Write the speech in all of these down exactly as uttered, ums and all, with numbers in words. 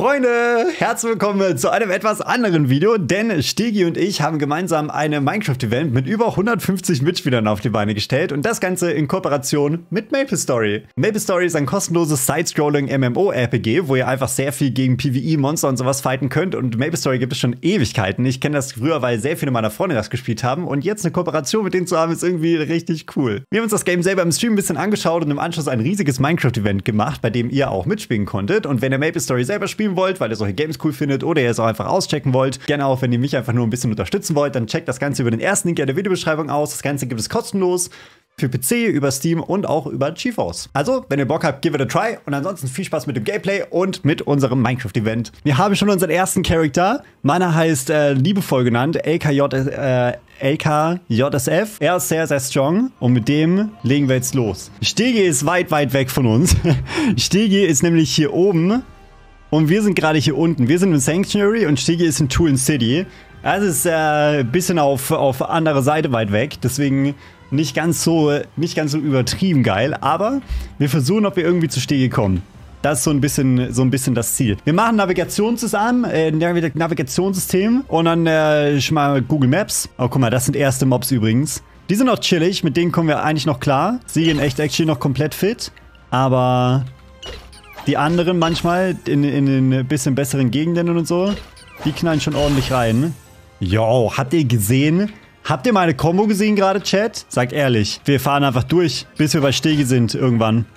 Freunde, herzlich willkommen zu einem etwas anderen Video, denn Stegi und ich haben gemeinsam eine Minecraft-Event mit über hundertfünfzig Mitspielern auf die Beine gestellt und das Ganze in Kooperation mit MapleStory. MapleStory ist ein kostenloses Side-Scrolling M M O R P G, wo ihr einfach sehr viel gegen PvE-Monster und sowas fighten könnt und MapleStory gibt es schon Ewigkeiten. Ich kenne das früher, weil sehr viele meiner Freunde das gespielt haben und jetzt eine Kooperation mit denen zu haben, ist irgendwie richtig cool. Wir haben uns das Game selber im Stream ein bisschen angeschaut und im Anschluss ein riesiges Minecraft-Event gemacht, bei dem ihr auch mitspielen konntet und wenn ihr MapleStory selber spielt, wollt, weil ihr solche Games cool findet oder ihr es auch einfach auschecken wollt. Gerne auch, wenn ihr mich einfach nur ein bisschen unterstützen wollt, dann checkt das Ganze über den ersten Link in der Videobeschreibung aus. Das Ganze gibt es kostenlos für P C, über Steam und auch über GeForce. Also, wenn ihr Bock habt, give it a try und ansonsten viel Spaß mit dem Gameplay und mit unserem Minecraft-Event. Wir haben schon unseren ersten Charakter. Meiner heißt äh, liebevoll genannt L K J, äh, L K J S F. Er ist sehr, sehr strong und mit dem legen wir jetzt los. Stegi ist weit, weit weg von uns. Stegi ist nämlich hier oben. Und wir sind gerade hier unten. Wir sind in Sanctuary und Stegi ist in Tulin City. Das ist äh, ein bisschen auf, auf andere Seite weit weg. Deswegen nicht ganz so, nicht ganz so übertrieben geil. Aber wir versuchen, ob wir irgendwie zu Stegi kommen. Das ist so ein bisschen, so ein bisschen das Ziel. Wir machen Navigation zusammen, äh, Navigationssystem und dann äh, schon mal Google Maps. Oh, guck mal, das sind erste Mobs übrigens. Die sind noch chillig, mit denen kommen wir eigentlich noch klar. Sie in echt actually noch komplett fit. Aber die anderen manchmal in, in den bisschen besseren Gegenden und so, die knallen schon ordentlich rein. Yo, habt ihr gesehen? Habt ihr meine Combo gesehen gerade, Chat? Sagt ehrlich. Wir fahren einfach durch, bis wir bei Stegi sind irgendwann.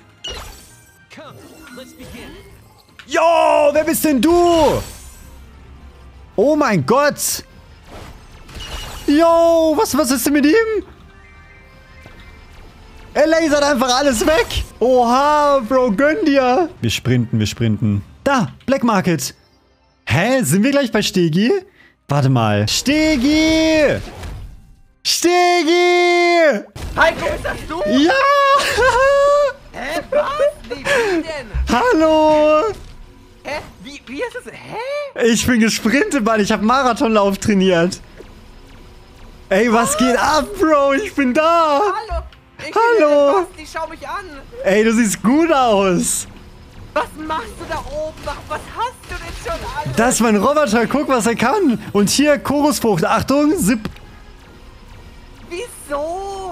Yo, wer bist denn du? Oh mein Gott. Yo, was, was ist denn mit ihm? Er lasert einfach alles weg. Oha, Bro, gönn dir. Wir sprinten, wir sprinten. Da, Black Market. Hä, sind wir gleich bei Stegi? Warte mal. Stegi! Stegi! Heiko, ist das du? Ja! Hä, was? Wie, wie denn? Hallo! Hä? Wie, wie ist das? Hä? Ich bin gesprintet, Mann. Ich habe Marathonlauf trainiert. Ey, was geht ab, Bro? Ich bin da. Hallo. Ich Hallo. bin Basti, schau mich an. Ey, du siehst gut aus. Was machst du da oben? Was, was hast du denn schon alles? Das ist mein Roboter. Guck, was er kann. Und hier Chorusfrucht. Achtung, Zip. Wieso?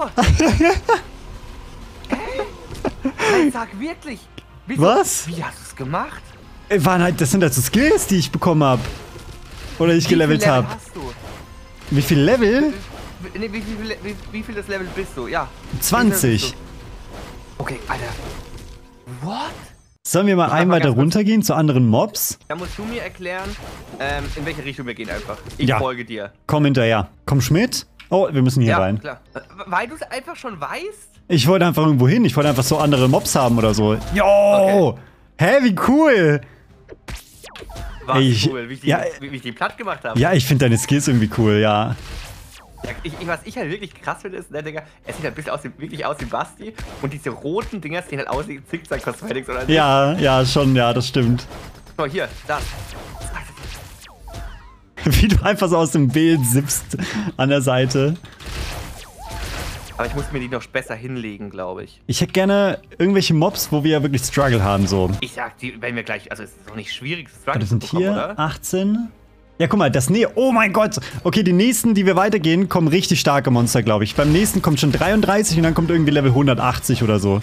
Hey, sag wirklich. Wieso? Was? Wie hast du es gemacht? Ey, waren halt, das sind halt so Skills, die ich bekommen habe. Oder ich gelevelt Wie viel Level habe. hast du? Wie viel Level? Wie, nee, wie, wie, wie, wie viel das Level bist du? Ja. zwanzig. Okay, Alter. What? Sollen wir mal Ich ein mach mal weiter ganz kurz- runtergehen zu anderen Mobs? Da musst du mir erklären, ähm, in welche Richtung wir gehen einfach. Ich Ja. folge dir. Komm hinterher. Komm, Schmidt. Oh, wir müssen hier Ja, rein. klar. Äh, Weil du es einfach schon weißt? Ich wollte einfach irgendwo hin. Ich wollte einfach so andere Mobs haben oder so. Jo! Okay. Hä, wie cool! War Ey, ich- cool, wie ich, die, ja, wie, wie ich die platt gemacht habe. Ja, ich finde deine Skills irgendwie cool, ja. Ja, ich, ich, was ich halt wirklich krass finde, ist, ne, Digga, es sieht halt ein bisschen aus, wie- wirklich aus wie Basti und diese roten Dinger sehen halt aus wie Zickzack-Cosmetics oder so. Ja, ja, schon, ja, das stimmt. Oh, hier, das. Wie du einfach so aus dem Bild sippst an der Seite. Aber ich muss mir die noch besser hinlegen, glaube ich. Ich hätte gerne irgendwelche Mobs, wo wir ja wirklich Struggle haben, so. Ich sag, die werden wir gleich, also es ist doch nicht schwierig, Ah, Struggle das zu sind bekommen, hier oder? achtzehn. Ja, guck mal, das Nähe. Oh mein Gott. Okay, die nächsten, die wir weitergehen, kommen richtig starke Monster, glaube ich. Beim nächsten kommt schon dreiunddreißig und dann kommt irgendwie Level hundertachtzig oder so.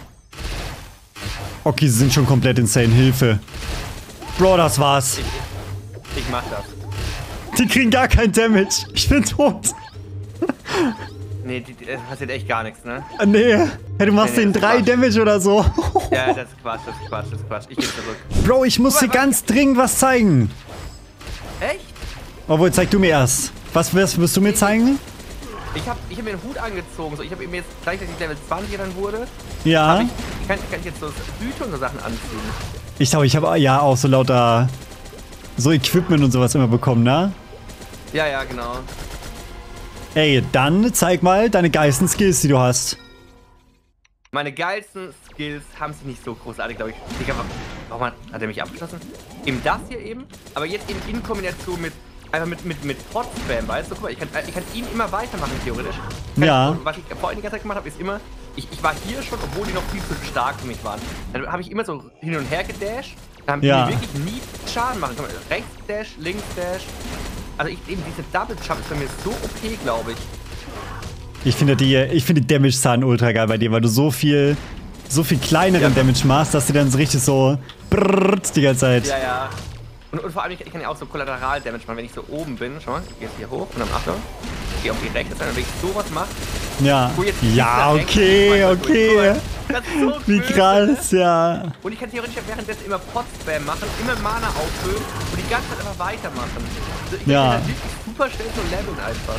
Okay, sie sind schon komplett insane. Hilfe. Bro, das war's. Ich mach das. Die kriegen gar kein Damage. Ich bin tot. Nee, die, die, das passiert echt gar nichts, ne? Ah, nee. Hey, du machst Nee, nee, den das drei war's. Damage oder so. Ja, das ist Quatsch, das ist Quatsch, das ist Quatsch. Ich geh zurück. Bro, ich muss dir ganz dringend was zeigen. Echt? Obwohl, zeig du mir erst. Was wirst, wirst du mir zeigen? Ich hab, ich hab mir einen Hut angezogen, so ich habe mir jetzt gleich, dass ich Level zwanzig dann wurde, Ja. hab ich, kann, kann ich jetzt so Hüte und so Sachen anziehen. Ich glaube, ich habe ja auch so lauter so Equipment und sowas immer bekommen, ne? Ja, ja, genau. Ey, dann zeig mal deine geilsten Skills, die du hast. Meine geilsten Skills haben sich nicht so großartig, glaube ich. Digga, warum hat hat er mich abgeschossen? Eben das hier eben, aber jetzt eben in Kombination mit einfach mit mit mit Hot-Spam, weißt du? Guck mal, ich kann, ich kann ihn immer weitermachen theoretisch. Kann Ja. Ich, und was ich vorhin die ganze Zeit gemacht habe, ist immer, ich, ich war hier schon, obwohl die noch viel zu stark für mich waren. Dann habe ich immer so hin und her gedasht. Da haben Ja. die mir wirklich nie Schaden machen. Komm, rechts Dash, links Dash. Also ich, eben diese Double Jump ist bei mir so O P, glaube ich. Ich finde die, ich finde die Damage-Zahlen ultra geil bei dir, weil du so viel, so viel kleineren ja. Damage machst, dass du dann so richtig so brrrt die ganze Zeit. Ja, ja. Und, und vor allem, ich, ich kann ja auch so Kollateral-Damage machen, wenn ich so oben bin. Schau mal, ich gehe jetzt hier hoch und dann Achtung. Ich gehe auf die rechte Seite, wenn ich sowas mache. Ja. Ja, okay, okay. Das ist so Wie böse, krass, ne? ja. Und ich kann theoretisch währenddessen immer Pot-Spam machen, immer Mana auffüllen und die ganze Zeit einfach weitermachen. Also ich ja. kann wirklich super schnell so leveln einfach.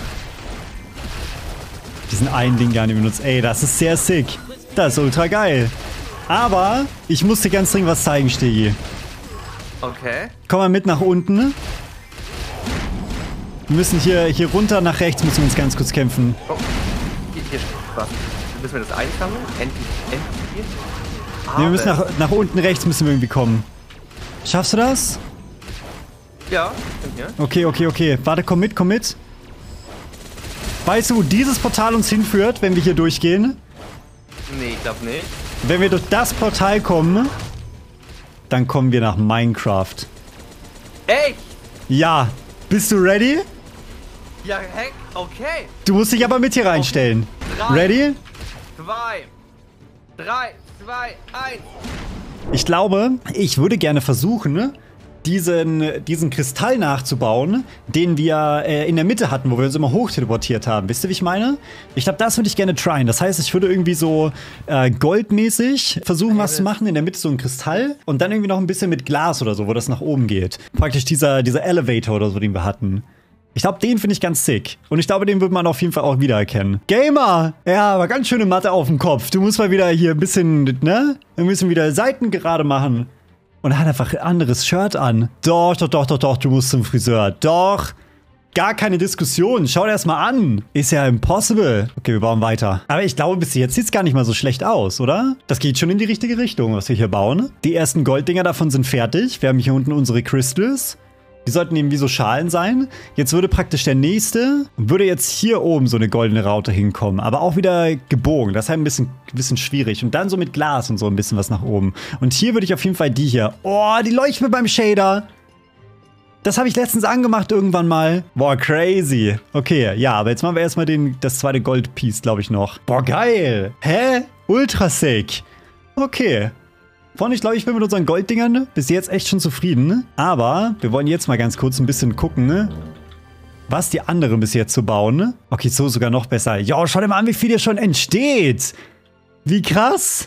Diesen einen Ding gar nicht benutzt. Ey, das ist sehr sick. Das ist ultra geil. Aber ich muss dir ganz dringend was zeigen, Stegi. Okay. Komm mal mit nach unten. Wir müssen hier, hier runter nach rechts, müssen wir uns ganz kurz kämpfen. Oh, hier, hier steht was. Müssen wir das einsammeln? Endlich, endlich. Ah, nee, wir müssen nach, nach unten rechts müssen wir irgendwie kommen. Schaffst du das? Ja, ich bin hier. Okay, okay, okay. Warte, komm mit, komm mit. Weißt du, wo dieses Portal uns hinführt, wenn wir hier durchgehen? Nee, ich glaube nicht. Wenn wir durch das Portal kommen, dann kommen wir nach Minecraft. Echt? Ja. Bist du ready? Ja, heck, okay. Du musst dich aber mit hier reinstellen. Drei, Ready? Zwei, drei, zwei, eins. Ich glaube, ich würde gerne versuchen, diesen, diesen Kristall nachzubauen, den wir äh, in der Mitte hatten, wo wir uns immer hoch teleportiert haben. Wisst ihr, wie ich meine? Ich glaube, das würde ich gerne tryen. Das heißt, ich würde irgendwie so äh, goldmäßig versuchen, was zu machen. In der Mitte so ein Kristall und dann irgendwie noch ein bisschen mit Glas oder so, wo das nach oben geht. Praktisch dieser, dieser Elevator oder so, den wir hatten. Ich glaube, den finde ich ganz sick. Und ich glaube, den wird man auf jeden Fall auch wiedererkennen. Gamer! Ja, aber ganz schöne Matte auf dem Kopf. Du musst mal wieder hier ein bisschen, ne? Wir müssen wieder Seiten gerade machen. Und er hat einfach ein anderes Shirt an. Doch, doch, doch, doch, doch, du musst zum Friseur. Doch. Gar keine Diskussion. Schau dir das mal an. Ist ja impossible. Okay, wir bauen weiter. Aber ich glaube, bis jetzt sieht es gar nicht mal so schlecht aus, oder? Das geht schon in die richtige Richtung, was wir hier bauen. Die ersten Golddinger davon sind fertig. Wir haben hier unten unsere Crystals. Die sollten eben wie so Schalen sein. Jetzt würde praktisch der nächste, würde jetzt hier oben so eine goldene Raute hinkommen. Aber auch wieder gebogen. Das ist halt ein bisschen, ein bisschen schwierig. Und dann so mit Glas und so ein bisschen was nach oben. Und hier würde ich auf jeden Fall die hier. Oh, die leuchtet mir beim Shader. Das habe ich letztens angemacht irgendwann mal. Boah, crazy. Okay, ja, aber jetzt machen wir erstmal den, das zweite Goldpiece, glaube ich, noch. Boah, geil. Hä? Ultra sick. Okay. Von, ich glaube, ich bin mit unseren Golddingern bis jetzt echt schon zufrieden. Aber wir wollen jetzt mal ganz kurz ein bisschen gucken, was die anderen bis jetzt so bauen. Okay, so sogar noch besser. Jo, schau dir mal an, wie viel hier schon entsteht. Wie krass.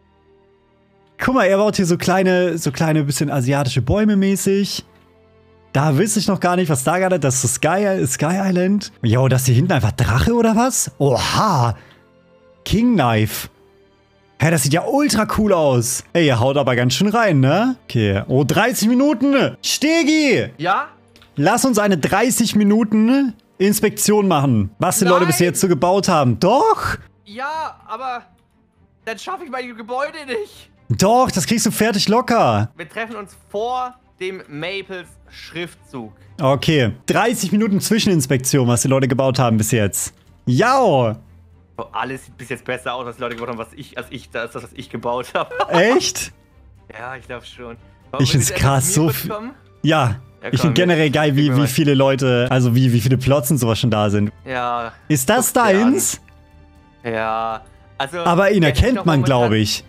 Guck mal, er baut hier so kleine, so kleine bisschen asiatische Bäume mäßig. Da wüsste ich noch gar nicht, was da gerade, das ist Sky, Sky Island. Jo, das hier hinten einfach Drache oder was? Oha. King Knife. Hä, das sieht ja ultra cool aus. Ey, ihr haut aber ganz schön rein, ne? Okay. Oh, dreißig Minuten. Stegi! Ja? Lass uns eine dreißig Minuten Inspektion machen. Was die Nein. Leute bis jetzt so gebaut haben. Doch! Ja, aber dann schaffe ich mein Gebäude nicht. Doch, das kriegst du fertig locker. Wir treffen uns vor dem Maples Schriftzug. Okay. dreißig Minuten Zwischeninspektion, was die Leute gebaut haben bis jetzt. Jau! Oh, alles sieht bis jetzt besser aus, als die Leute gebaut haben, was ich, als ich, das, was ich gebaut habe. Echt? Ja, ich glaube schon. Warum ich find's krass, so viel. Ja, ja ich finde generell geil, wie, wie viele Leute, also wie, wie viele Plots und sowas schon da sind. Ja. Ist das deins? Ja. Also. Aber ihn erkennt man, glaube ich.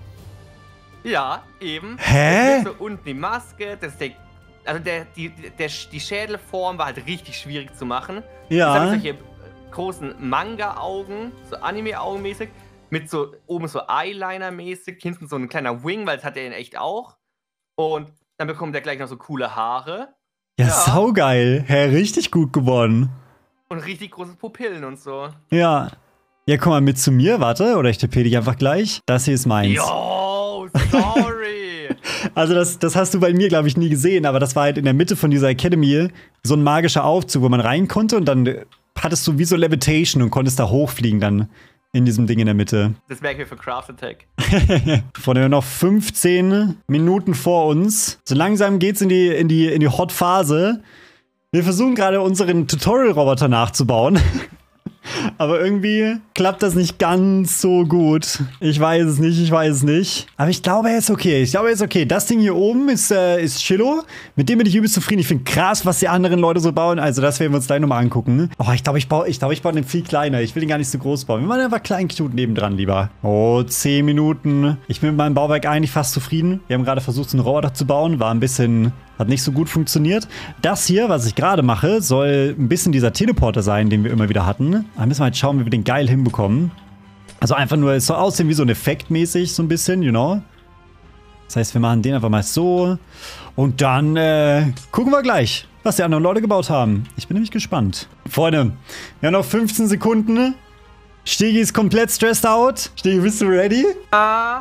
Ja, eben. Hä? So unten die Maske, das ist der, also der, die, der, die Schädelform war halt richtig schwierig zu machen. Ja. Das habe ich solche großen Manga-Augen, so Anime-Augen mäßig, mit so oben so Eyeliner-mäßig, hinten so ein kleiner Wing, weil das hat er in echt auch. Und dann bekommt er gleich noch so coole Haare. Ja, ja. Saugeil. Hä, richtig gut gewonnen. Und richtig große Pupillen und so. Ja. Ja, komm mal mit zu mir, warte, oder ich tippe dich einfach gleich. Das hier ist meins. Yo, sorry. Also das, das hast du bei mir, glaube ich, nie gesehen, aber das war halt in der Mitte von dieser Academy so ein magischer Aufzug, wo man rein konnte und dann hattest du wie so Levitation und konntest da hochfliegen dann in diesem Ding in der Mitte. Das merken wir für Craft Attack. Von der noch fünfzehn Minuten vor uns. So langsam geht's in die, in die, in die Hot-Phase. Wir versuchen gerade unseren Tutorial-Roboter nachzubauen. Aber irgendwie klappt das nicht ganz so gut. Ich weiß es nicht, ich weiß es nicht. Aber ich glaube, er ist okay. Ich glaube, er ist okay. Das Ding hier oben ist, äh, ist Chillo. Mit dem bin ich übelst zufrieden. Ich finde krass, was die anderen Leute so bauen. Also das werden wir uns gleich nochmal angucken. Oh, ich glaube, ich baue ich glaube, ich baue den viel kleiner. Ich will den gar nicht so groß bauen. Wir machen einfach klein cute nebendran lieber. Oh, zehn Minuten. Ich bin mit meinem Bauwerk eigentlich fast zufrieden. Wir haben gerade versucht, so einen Roboter zu bauen. War ein bisschen... Hat nicht so gut funktioniert. Das hier, was ich gerade mache, soll ein bisschen dieser Teleporter sein, den wir immer wieder hatten. Da müssen wir halt schauen, wie wir den geil hinbekommen. Also einfach nur, es soll aussehen wie so ein Effekt mäßig, so ein bisschen, you know. Das heißt, wir machen den einfach mal so. Und dann äh, gucken wir gleich, was die anderen Leute gebaut haben. Ich bin nämlich gespannt. Freunde, wir haben noch fünfzehn Sekunden. Stegi ist komplett stressed out. Stegi, bist du ready? Ah.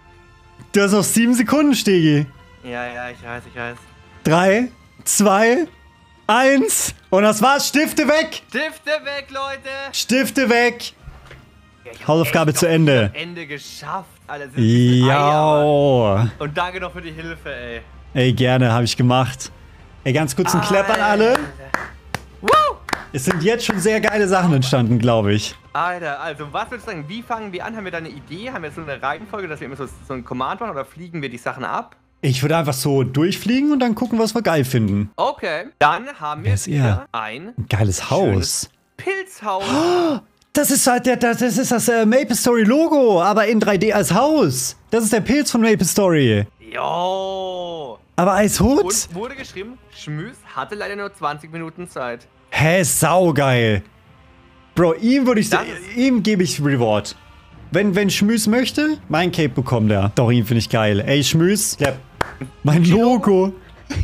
Du hast noch sieben Sekunden, Stegi. Ja, ja, ich weiß, ich weiß. Drei, zwei, eins. Und das war's. Stifte weg. Stifte weg, Leute. Stifte weg. Ja, Hausaufgabe zu Ende. Ende geschafft, Alter. Das ist Ja. Und danke noch für die Hilfe, ey. Ey, gerne, habe ich gemacht. Ey, ganz kurz ein Clap an alle. Woo! Es sind jetzt schon sehr geile Sachen entstanden, glaube ich. Alter, also was würdest du sagen, wie fangen wir an? Haben wir da eine Idee? Haben wir so eine Reihenfolge, dass wir immer so, so ein Command machen oder fliegen wir die Sachen ab? Ich würde einfach so durchfliegen und dann gucken, was wir geil finden. Okay, dann haben wir Wer ist hier er? ein Ein geiles Haus. Pilzhaus. Oh, das ist halt der, das ist das äh, Maple Story Logo, aber in drei D als Haus. Das ist der Pilz von Maple Story. Jo. Aber als Hut? Und wurde geschrieben, Schmüß hatte leider nur zwanzig Minuten Zeit. Hä, saugeil. Bro, ihm würde ich Das ihm gebe ich Reward. Wenn, wenn Schmüß möchte, mein Cape bekommt er. Doch, ihn finde ich geil. Ey, Schmüß, ja, mein Logo.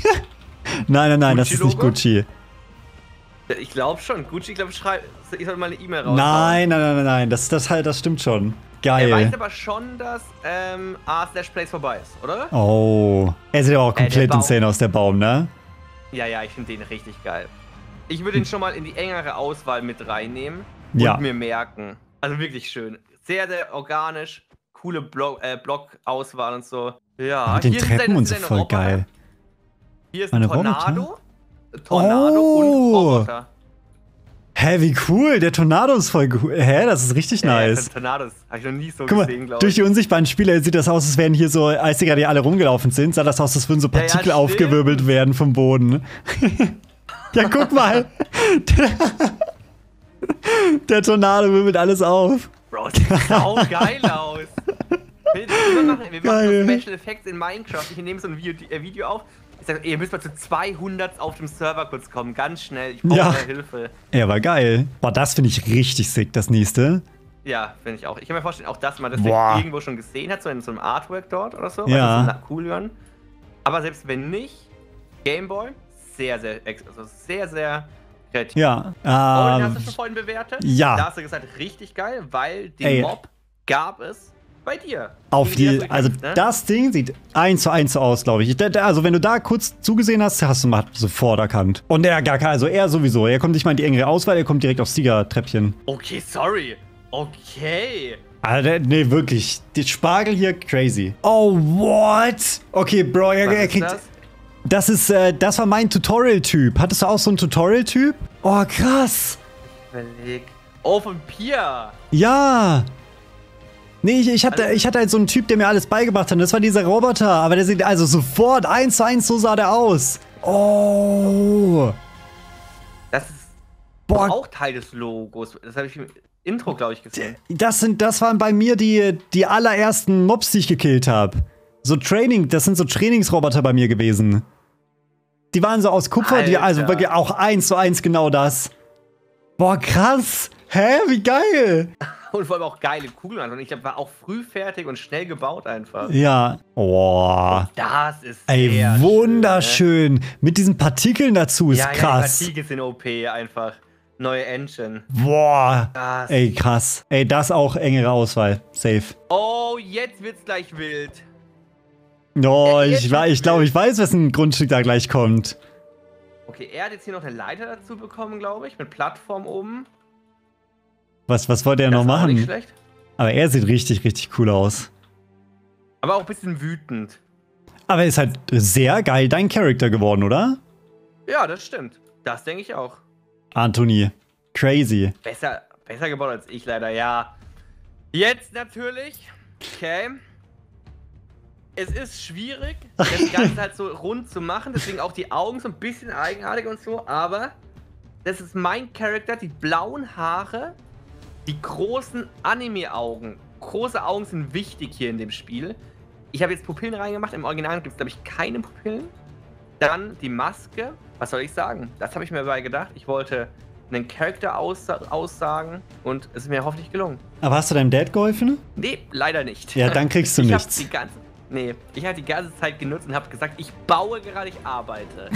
Nein, nein, nein, das ist nicht Gucci. Ich glaube schon. Gucci, glaube ich, schreibt. Ich soll mal eine E-Mail raus. Nein, nein, nein, nein, nein. Das, das halt, das stimmt schon. Geil. Er weiß aber schon, dass ähm, A slash Place vorbei ist, oder? Oh. Er sieht aber auch Äh, komplett der insane aus, der Baum, ne? Ja, ja, ich finde den richtig geil. Ich würde ihn schon mal in die engere Auswahl mit reinnehmen und Ja. mir merken. Also wirklich schön. Sehr, sehr organisch. Coole Block, äh, Blockauswahl und so. Ja, Mit den hier Treppen sind und so seine voll Roboter. geil. Hier ist Meine ein Tornado. Roboter? Tornado Oh. und Roboter. Hä, wie cool. Der Tornado ist voll cool. Hä, das ist richtig nice. Ja, Tornados habe ich noch nie so Guck gesehen, mal, glaube durch ich. die unsichtbaren Spieler sieht das aus, als wären hier so, als die gerade hier alle rumgelaufen sind, sah das aus, als würden so Ja, ja, Partikel stimmt. aufgewirbelt werden vom Boden. Ja, guck mal. Der Tornado wirbelt alles auf. Bro, das sieht sau geil aus. Wir, wir machen, wir Geil. machen so Special Effects in Minecraft. Ich nehme so ein Video, äh, Video auf. Ich sage, ihr müsst mal zu zweihundert auf dem Server kurz kommen. Ganz schnell. Ich brauche Ja. eure Hilfe. Er war geil. Boah, das finde ich richtig sick, das nächste. Ja, finde ich auch. Ich kann mir vorstellen, auch dass man das Boah. irgendwo schon gesehen hat, so in so einem Artwork dort oder so. Ja. Das ist cool hören. Aber selbst wenn nicht, Gameboy, sehr, sehr, ex- also sehr, sehr kreativ. Ja. Oh, den Ähm, hast du schon vorhin bewertet? ja. Da hast du gesagt, richtig geil, weil den Ey. Mob gab es bei dir. auf Gegen die, den hast du also gekämpft, ne? das Ding sieht eins zu eins so aus, glaube ich. Da- da- Also wenn du da kurz zugesehen hast, hast du mal sofort erkannt. Und er gar kein, also er sowieso. Er kommt nicht mal in die engere Auswahl, er kommt direkt aufs Siegertreppchen. Okay, sorry. Okay. Alter, nee, wirklich. Die Spargel hier, crazy. Oh, what? Okay, Bro, er, Was er ist kriegt... das? Das ist, äh, das war mein Tutorial-Typ. Hattest du auch so einen Tutorial-Typ? Oh, krass. Überleg. Oh, von Pia. Ja. Nee, ich, ich, hatte, ich hatte halt so einen Typ, der mir alles beigebracht hat. Das war dieser Roboter. Aber der sieht also sofort eins zu eins, so sah der aus. Oh. Das ist Boah. auch Teil des Logos. Das habe ich im Intro, glaube ich, gesehen. Das, sind, das waren bei mir die, die allerersten Mobs, die ich gekillt habe. So Training, das sind so Trainingsroboter bei mir gewesen. Die waren so aus Kupfer, die, also Alter. wirklich auch eins zu eins genau das. Boah, krass. Hä, wie geil. Und vor allem auch geile Kugeln. Also ich glaube, war auch früh fertig und schnell gebaut einfach. Ja. Boah. Das ist Ey, sehr wunderschön. Mit diesen Partikeln dazu ist Schön, ne? Ja, krass. Ja, die Partikel sind O P einfach. Neue Engine. Boah. Krass. Ey, krass. Ey, das auch engere Auswahl. Safe. Oh, jetzt wird's gleich wild. Oh, Ja, jetzt ich, wei- ich glaube, ich weiß, wessen Grundstück da gleich kommt. Okay, er hat jetzt hier noch eine Leiter dazu bekommen, glaube ich, mit Plattform oben. Was, was wollte er Das noch ist auch nicht machen? schlecht. Aber er sieht richtig, richtig cool aus. Aber auch ein bisschen wütend. Aber er ist halt sehr geil dein Charakter geworden, oder? Ja, das stimmt. Das denke ich auch. Anthony. Crazy. Besser, besser gebaut als ich leider, ja. Jetzt natürlich, okay. Es ist schwierig, das Ganze halt so rund zu machen, deswegen auch die Augen so ein bisschen eigenartig und so, aber das ist mein Charakter, die blauen Haare, die großen Anime-Augen. Große Augen sind wichtig hier in dem Spiel. Ich habe jetzt Pupillen reingemacht, im Original gibt es, glaube ich, keine Pupillen. Dann die Maske, was soll ich sagen? Das habe ich mir dabei gedacht. Ich wollte einen Charakter aussa aussagen und es ist mir hoffentlich gelungen. Aber hast du deinem Dad geholfen? Nee, leider nicht. Ja, dann kriegst du ich nichts. Die ganze, nee, ich habe die ganze Zeit genutzt und habe gesagt, ich baue gerade, ich arbeite.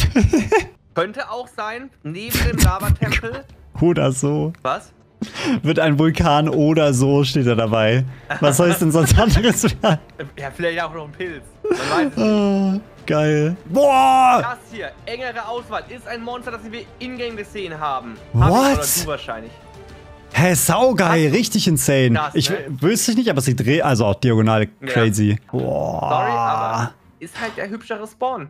Könnte auch sein, neben dem Lava-Tempel. Oder so. Was? Wird ein Vulkan oder so, steht da dabei. Was soll es denn sonst anderes werden? Ja, vielleicht auch noch ein Pilz. Man weiß es nicht. Oh, geil. Boah! Das hier, engere Auswahl, ist ein Monster, das wir in-game gesehen haben. What? Hab ich oder du wahrscheinlich. Hä, saugeil, Hast du- richtig insane. Das, Ich ne? wüsste ich nicht, aber sie dreht, also auch diagonal crazy. Boah. Sorry, aber ist halt der hübschere Spawn.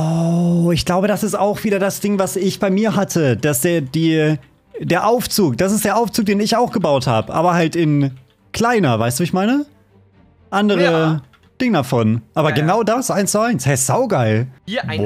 Oh, ich glaube, das ist auch wieder das Ding, was ich bei mir hatte. Dass der, die, der Aufzug, das ist der Aufzug, den ich auch gebaut habe. Aber halt in kleiner, weißt du, wie ich meine? Andere Ja. Ding davon. Aber Ja, ja. genau das, eins zu eins. Hä, saugeil. Hier ein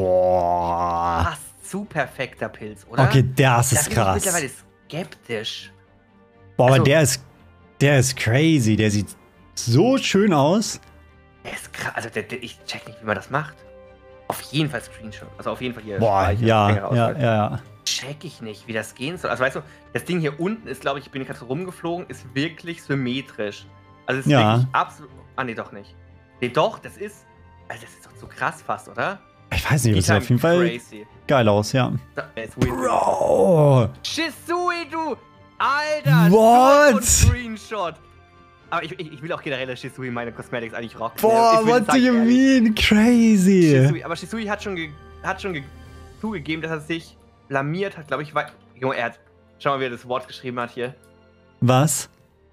Boah. fast zu perfekter Pilz, oder? Okay, das Da ist bin ich krass. mittlerweile skeptisch. Boah, aber also- der ist, der ist crazy. Der sieht so schön aus. Der ist krass. Also, der, der, ich check nicht, wie man das macht. Auf jeden Fall Screenshot. Also, auf jeden Fall hier. Boah, Speicher, ja, engere ja, Auswahl. ja, ja. Check ich nicht, wie das gehen soll. Also, weißt du, das Ding hier unten ist, glaube ich, ich bin gerade so rumgeflogen, ist wirklich symmetrisch. Also, es ist Ja. wirklich absolut. Ah, nee, doch nicht. Nee, doch, das ist. Also, das ist doch zu krass fast, oder? Ich weiß nicht, das sieht Time auf jeden Fall crazy. geil aus, ja. Da, der ist weird. Bro! Shisui, du! Alter! What? So ein Screenshot! Aber ich, ich, ich will auch generell, dass Shisui meine Cosmetics eigentlich rocken. Boah, Ich will what do sagen, you ehrlich, mean? Crazy! Shisui, aber Shisui hat schon, ge, hat schon ge, zugegeben, dass er sich blamiert hat, glaube ich. Weil, Junge, er hat. Schau mal, wie er das Wort geschrieben hat hier. Was?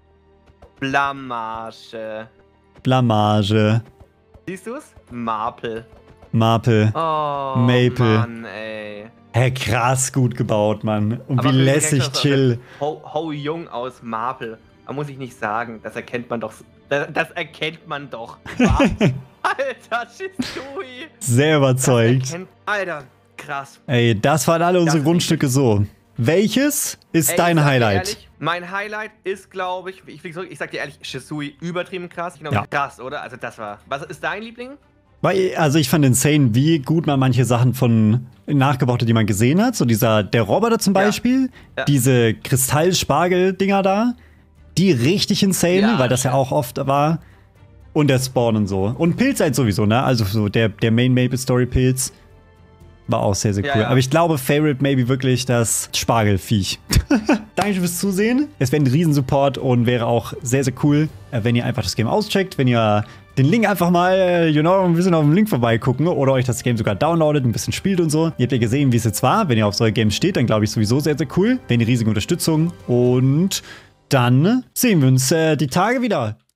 Blamage. Blamage. Siehst du's? Maple. Maple. Oh, Maple. Mann, ey. Hä, krass gut gebaut, Mann. Und Aber wie für den lässig Charakter chill. Ho, Ho Jung aus Maple. Da muss ich nicht sagen, das erkennt man doch. Das, das erkennt man doch. Alter, Shisui. Sehr Das überzeugt. erkennt, Alter, krass. Ey, das waren alle unsere Das- Grundstücke so. Welches ist Ey, dein ich sag dir Highlight? Ehrlich, mein Highlight ist, glaube ich, ich, flieg zurück, ich sag dir ehrlich, Shisui übertrieben krass. Ich glaube, Ja. krass, oder? Also, das war. Was ist dein Liebling? Weil, also ich fand insane, wie gut man manche Sachen von nachgebaut hat, die man gesehen hat. So dieser, der Roboter zum Ja. Beispiel, Ja. diese Kristallspargel-Dinger da, die richtig insane, Ja, weil das ja auch oft war. Und der Spawn und so. Und Pilz halt sowieso, ne? Also so der, der Main Maple Story Pilz war auch sehr, sehr Ja, cool. ja. Aber ich glaube, Favorite maybe wirklich das Spargelviech. Danke fürs Zusehen. Es wäre ein Riesensupport und wäre auch sehr, sehr cool, äh, wenn ihr einfach das Game auscheckt, wenn ihr den Link einfach mal, äh, you know, ein bisschen auf dem Link vorbeigucken oder euch das Game sogar downloadet, ein bisschen spielt und so. Ihr habt ja gesehen, wie es jetzt war. Wenn ihr auf solche Games steht, dann glaube ich sowieso sehr, sehr cool. Wäre eine riesige Unterstützung. Und dann sehen wir uns äh, die Tage wieder.